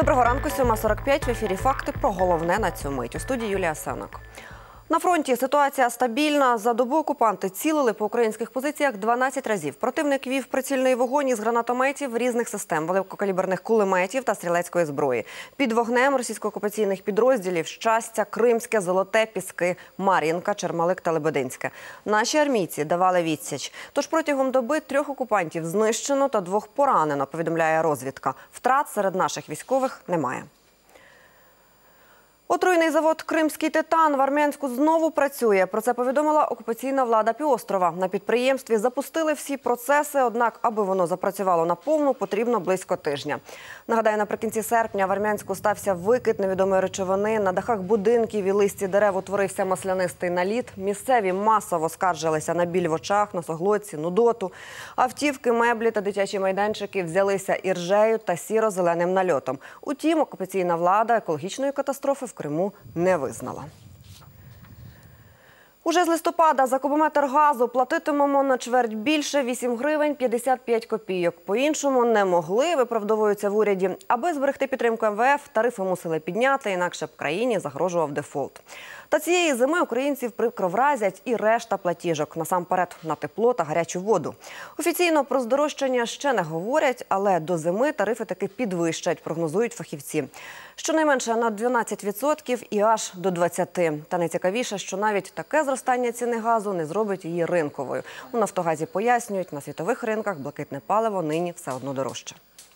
Доброго ранку, 7:45. В ефірі «Факти» про головне на цю мить. У студії Юлія Сенок. На фронті ситуація стабільна. За добу окупанти цілили по українських позиціях 12 разів. Противник вів прицільний вогонь із гранатометів, різних систем, великокаліберних кулеметів та стрілецької зброї. Під вогнем російсько-окупаційних підрозділів Щастя, Кримське, Золоте, Піски, Мар'їнка, Чермалик та Лебединське. Наші армійці давали відсіч. Тож протягом доби 3 окупантів знищено та 2 поранено, повідомляє розвідка. Втрат серед наших військових немає. Отруйний завод «Кримський титан» в Армянську знову працює. Про це повідомила окупаційна влада півострова. На підприємстві запустили всі процеси, однак, аби воно запрацювало наповну, потрібно близько тижня. Нагадаю, наприкінці серпня в Армянську стався викид невідомої речовини. На дахах будинків і листі дерев утворився маслянистий наліт. Місцеві масово скаржилися на біль в очах, носоглотці, нудоту. Автівки, меблі та дитячі майданчики взялися іржею та сіро-зеленим нальотом. Утім, окупаційна влада екологічної катастрофи в Криму не визнала. Уже з листопада за кубометр газу платитимемо на чверть більше – 8 гривень 55 копійок. По-іншому не могли, виправдовуються в уряді. Аби зберегти підтримку МВФ, тарифи мусили підняти, інакше б країні загрожував дефолт. Та цієї зими українців прикро вразять і решта платіжок, насамперед на тепло та гарячу воду. Офіційно про здорожчання ще не говорять, але до зими тарифи таки підвищать, прогнозують фахівці. Щонайменше на 12% і аж до 20%. Та найцікавіше, що навіть таке зростання ціни газу не зробить її ринковою. У «Нафтогазі» пояснюють, на світових ринках блакитне паливо нині все одно дорожче.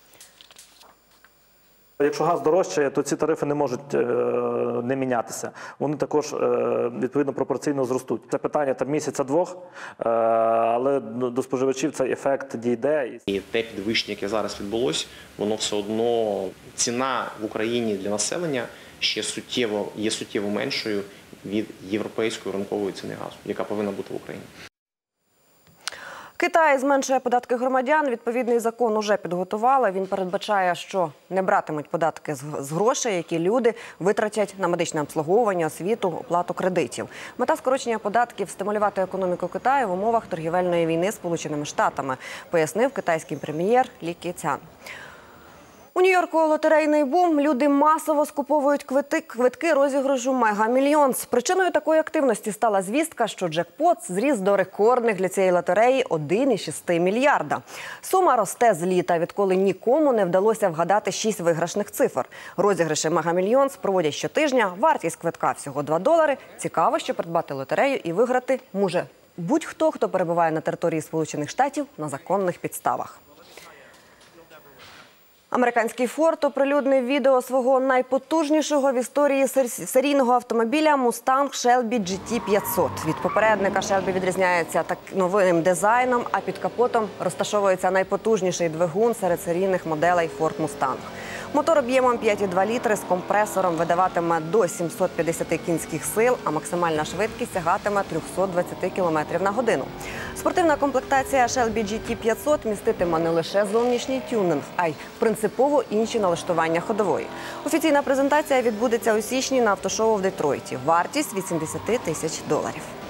Якщо газ дорожчає, то ці тарифи не можуть не мінятися. Вони також, відповідно, пропорційно зростуть. Це питання там місяця-двох, але до споживачів цей ефект дійде. І те підвищення, яке зараз відбулося, воно все одно, ціна в Україні для населення ще є суттєво меншою від європейської ринкової ціни газу, яка повинна бути в Україні. Китай зменшує податки громадян. Відповідний закон уже підготували. Він передбачає, що не братимуть податки з грошей, які люди витратять на медичне обслуговування, освіту, оплату кредитів. Мета скорочення податків – стимулювати економіку Китаю в умовах торгівельної війни з Сполученими Штатами, пояснив китайський прем'єр Лі К'єцян. У Нью-Йорку лотерейний бум. Люди масово скуповують квитки розіграшу «Мегамільйонс». Причиною такої активності стала звістка, що джекпот зріс до рекордних для цієї лотереї 1,6 мільярда. Сума росте з літа, відколи нікому не вдалося вгадати 6 виграшних цифр. Розіграші «Мегамільйонс» проводять щотижня. Вартість квитка всього $2. Цікаво, що придбати лотерею і виграти може будь-хто, хто перебуває на території Сполучених Штатів на законних підставах. Американський Форд оприлюднив відео свого найпотужнішого в історії серійного автомобіля Mustang Shelby GT500. Від попередника Shelby відрізняється так новим дизайном, а під капотом розташовується найпотужніший двигун серед серійних моделей Ford Mustang. Мотор об'ємом 5,2 літри з компресором видаватиме до 750 кінських сил, а максимальна швидкість сягатиме 320 км на годину. Спортивна комплектація Shelby GT500 міститиме не лише зовнішній тюнінг, а й принципово інші налаштування ходової. Офіційна презентація відбудеться у січні на автошоу в Детройті. Вартість – $80 тисяч.